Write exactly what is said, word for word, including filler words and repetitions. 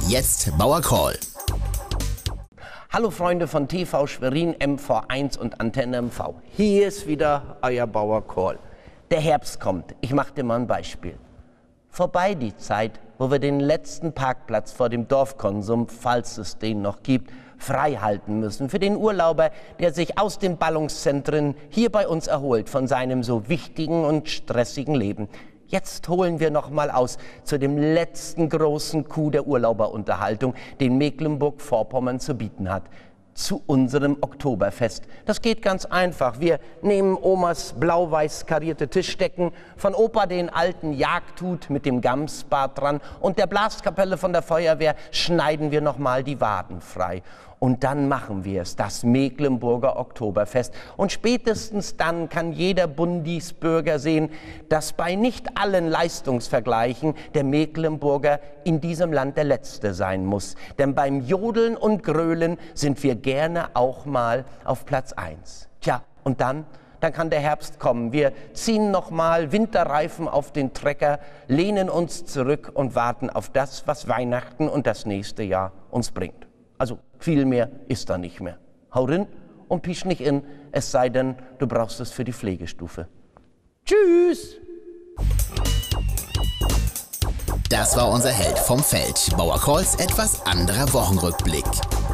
Jetzt Bauer Call. Hallo Freunde von T V Schwerin, M V eins und Antenne M V. Hier ist wieder euer Bauer Call. Der Herbst kommt. Ich mache dir mal ein Beispiel. Vorbei die Zeit, wo wir den letzten Parkplatz vor dem Dorfkonsum, falls es den noch gibt, frei halten müssen für den Urlauber, der sich aus den Ballungszentren hier bei uns erholt von seinem so wichtigen und stressigen Leben. Jetzt holen wir noch mal aus zu dem letzten großen Coup der Urlauberunterhaltung, den Mecklenburg-Vorpommern zu bieten hat. Zu unserem Oktoberfest. Das geht ganz einfach. Wir nehmen Omas blau-weiß karierte Tischdecken, von Opa den alten Jagdhut mit dem Gamsbart dran und der Blaskapelle von der Feuerwehr schneiden wir noch mal die Waden frei. Und dann machen wir es, das Mecklenburger Oktoberfest. Und spätestens dann kann jeder Bundesbürger sehen, dass bei nicht allen Leistungsvergleichen der Mecklenburger in diesem Land der Letzte sein muss. Denn beim Jodeln und Grölen sind wir gerne auch mal auf Platz eins. Tja, und dann? Dann kann der Herbst kommen. Wir ziehen nochmal Winterreifen auf den Trecker, lehnen uns zurück und warten auf das, was Weihnachten und das nächste Jahr uns bringt. Also viel mehr ist da nicht mehr. Hau rein und pisch nicht in, es sei denn, du brauchst es für die Pflegestufe. Tschüss! Das war unser Held vom Feld. Bauer Calls etwas anderer Wochenrückblick.